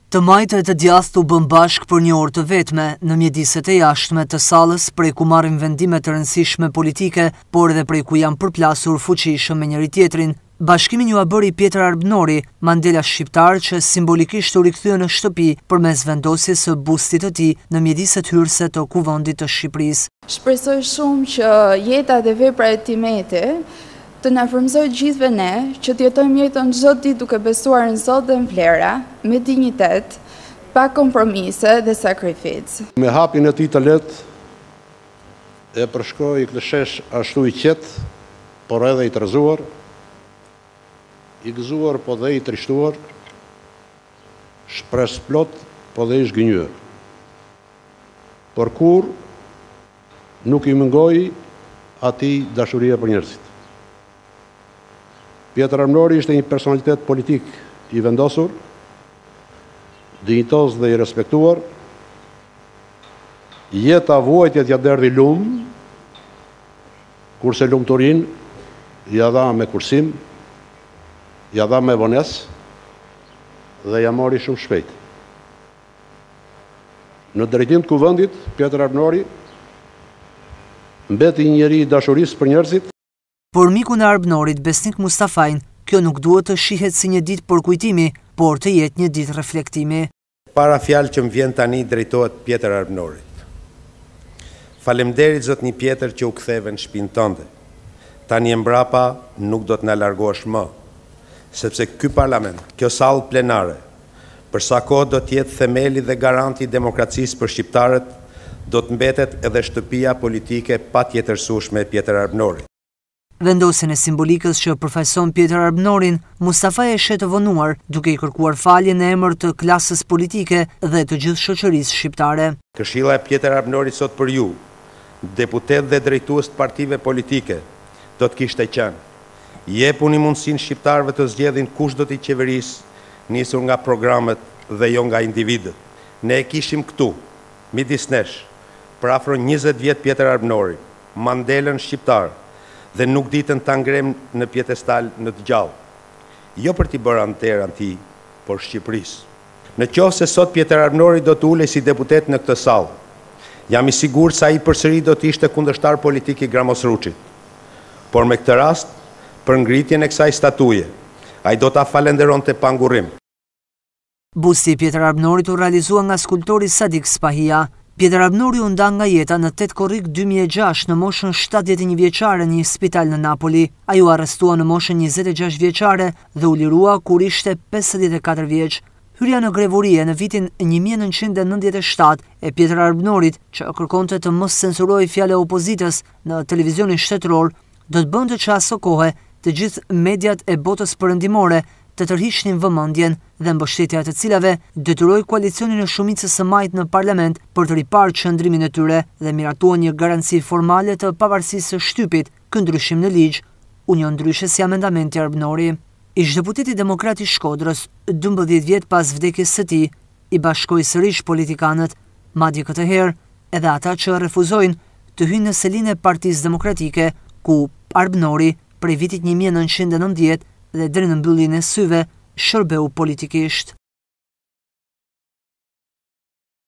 Të majtë e të djathtë u bën bashk për një orë të vetme në mjediset e jashtme të sallës, prej ku marrin vendime të rëndësishme politike, por edhe prej ku janë përplasur fuqishëm me njëri tjetrin. Bashkimin ju a bëri Pjetër Arbnori, Mandela shqiptar që simbolikisht u rikthye në shtëpi përmes vendosjes së bustit të tij në mjediset hyrëse të Kuvendit të Shqipërisë. Shpresoj shumë që jeta dhe vepra e Timeti të na frymëzojë gjithëve ne që të jetojmë jetën çdo ditë duke besuar në Zot dhe në vlera, me dinjitet, pa kompromise dhe sakrificë. Me hapjen e tij të lehtë e përshkroi këtë shesh ashtu i qetë, por edhe i tërëzuar, i gëzuar po dhe i trishtuar, shpresë plot po dhe i zhgënjur. Por kur nuk i mungoi atij dashuria për njerëzit. Pjetër Arbnori ishte një personalitet politik i vendosur, dinjitoz dhe i respektuar. Jeta vuajtjet ja derdhi lumë, kurse lumturinë ja dha me kursim, ja dha me vonesë dhe ja mori shumë shpejt. Në drejtim të Kuvendit, Pjetër Arbnori mbeti një njeri i dashurisë për njerëzit. Por miku në Arbnorit, Besnik Mustafajn, kjo nuk duhet të shihet si një ditë përkujtimi, por të jetë një ditë reflektimi. Para fjalë që më vjen tani drejtohet Pjetër Arbnorit. Faleminderit zotni Pjetër që u ktheve në shtëpinë tënde. Tani e mbrapa nuk do të na largosh më, sepse ky parlament, kjo sallë plenare, për sa kohë do të jetë themeli dhe garanti i demokracisë për shqiptarët, do të mbetet edhe shtëpia politike patjetërsueshme e Pjetër Arbnorit. Vendosjen e simbolikës që përfaqëson Pjetër Arbnorin, Mustafaj e shet të vonuar, duke i kërkuar falje në emër të klasës politike dhe të gjithë shoqërisë shqiptare. Këshilla e Pjetër Arbnorit sot për ju, deputet dhe drejtues të partive politike, do të kishte qenë: jepuni mundësinë shqiptarëve të zgjedhin kush do t'i qeverisë, nisur nga programet dhe jo nga individët. Ne e kishim këtu, midis nesh, për afro 20 vjet Pjetër Arbnori, Mandelën shqiptar, dhe nuk ditën ta ngrem në pjetestal në të gjallë. Jo për t'i bërë anter anti, por Shqipërisë. Në qoftë se sot Pjetër Arbnori do të ulej si deputet në këtë sallë, jam i sigurt se ai përsëri do të ishte kundërshtar politik i Gramos Ruçit. Por me këtë rast, për ngritjen e kësaj statuje, ai do ta falenderonte pa ngurrim. Busti i Pjetër Arbnorit u realizua nga skulptori Sadik Spahia. Pjetër Arbnori u nda nga jeta në 8 korrik 2006 në moshën 71 vjeçare në një spital në Napoli. Ai u arrestua në moshën 26 vjeçare dhe u lirua kur ishte 54 vjeç. Hyrja në grevurie në vitin 1997 e Pjetër Arbnorit, që kërkonte të mos censurojë fjalë e opozitës në televizionin shtetëror, do të bënte që aso kohë të gjithë mediat e botës perëndimore të tërhiqnin vëmendjen dhe mbështetja të cilave detyroi koalicionin e shumicës së majtë në parlament për të riparë qëndrimin e tyre dhe miratuan një garanci formale të pavarësisë së shtypit, këndryshim në ligj, u njoh ndryshe si amendamenti Arbnori. Ish deputeti demokrat i Shkodrës, 12 vjet pas vdekjes së tij, i bashkoi sërish politikanët, madje këtë herë edhe ata që refuzojnë të hyjnë në selinë e Partisë Demokratike, ku Arbnori prej vitit 1990 dhe deri në mbylljen e syve shërbeu politikisht.